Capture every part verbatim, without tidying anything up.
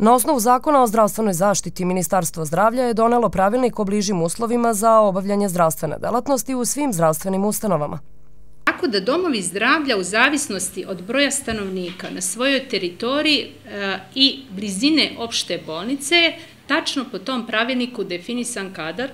Na osnovu Zakona o zdravstvenoj zaštiti, Ministarstvo zdravlja je donelo pravilnik o bližim uslovima za obavljanje zdravstvene delatnosti u svim zdravstvenim ustanovama. Tako da domovi zdravlja u zavisnosti od broja stanovnika na svojoj teritoriji i blizine opšte bolnice, tačno po tom pravilniku definisan kadar,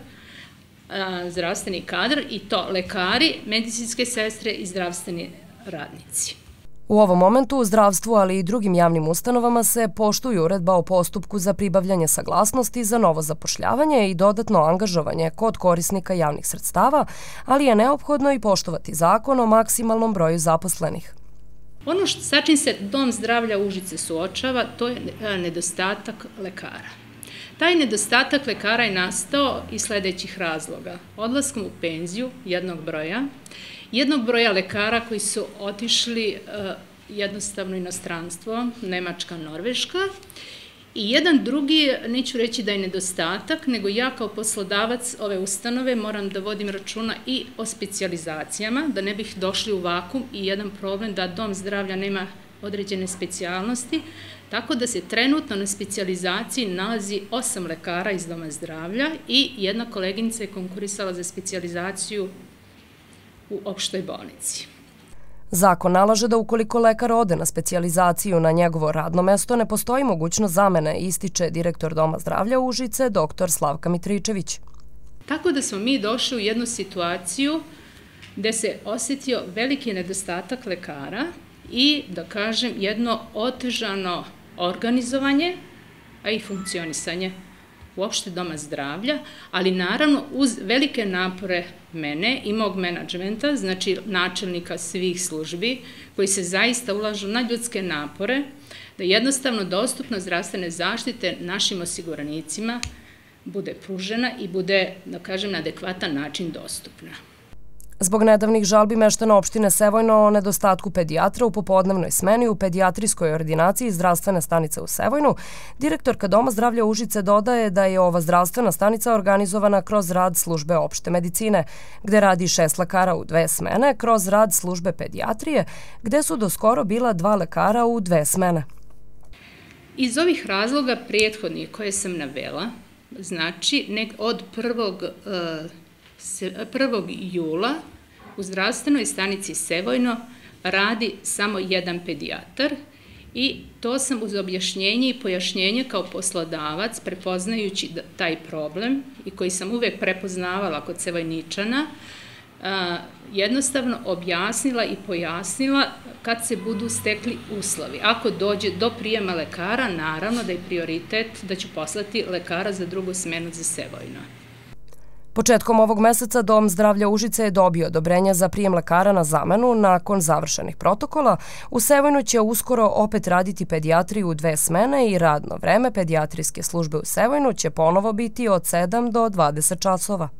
zdravstveni kadar, i to lekari, medicinske sestre i zdravstveni radnici. U ovom momentu u zdravstvu, ali i drugim javnim ustanovama se poštuju uredba o postupku za pribavljanje saglasnosti za novo zapošljavanje i dodatno angažovanje kod korisnika javnih sredstava, ali je neophodno i poštovati zakon o maksimalnom broju zaposlenih. Ono sa čim se Dom zdravlja Užice suočava, to je nedostatak lekara. Taj nedostatak lekara je nastao iz sledećih razloga. Odlaskom u penziju jednog broja, jednog broja lekara koji su otišli jednostavno inostranstvo, Nemačka, Norveška, i jedan drugi, neću reći da je nedostatak, nego ja kao poslodavac ove ustanove moram da vodim računa i o specijalizacijama, da ne bih došli u vakum i jedan problem da Dom zdravlja nema određene specijalnosti, tako da se trenutno na specijalizaciji nalazi osam lekara iz Doma zdravlja i jedna koleginica je konkurisala za specijalizaciju u opštoj bolnici. Zakon nalaže da ukoliko lekar ode na specijalizaciju na njegovo radno mesto, ne postoji mogućnost zamene, ističe direktor Doma zdravlja Užice, doktor Slavka Mitričević. Tako da smo mi došli u jednu situaciju gde se osetio veliki nedostatak lekara i, da kažem, jedno otežano organizovanje, a i funkcionisanje uopšte Doma zdravlja, ali naravno uz velike napore mene i mog menadžmenta, znači načelnika svih službi, koji se zaista ulažu na ljudske napore, da jednostavno dostupnost zdravstvene zaštite našim osiguranicima bude pružena i bude, da kažem, na adekvatan način dostupna. Zbog nedavnih žalbi meštana opštine Sevojno o nedostatku pedijatra u popodnevnoj smeni u pedijatrijskoj ordinaciji zdravstvene stanice u Sevojnu, direktorka Doma zdravlja Užice dodaje da je ova zdravstvena stanica organizovana kroz rad službe opšte medicine, gde radi šest lekara u dve smene, kroz rad službe pedijatrije, gde su doskoro bila dva lekara u dve smene. Iz ovih razloga prethodnih koje sam navela, znači od prvog prvog jula u zdravstvenoj stanici Sevojno radi samo jedan pedijatar i to sam uz objašnjenje i pojašnjenje kao poslodavac, prepoznajući taj problem i koji sam uvek prepoznavala kod Sevojničana, jednostavno objasnila i pojasnila kad se budu stekli uslovi. Ako dođe do prijema lekara, naravno da je prioritet da ću poslati lekara za drugu smenu za Sevojno. Početkom ovog meseca Dom zdravlja Užice je dobio odobrenje za prijem lekara na zamenu nakon završenih protokola. U Sevojnu će uskoro opet raditi pedijatriju u dve smene i radno vreme pedijatrijske službe u Sevojnu će ponovo biti od sedam do dvadeset časova.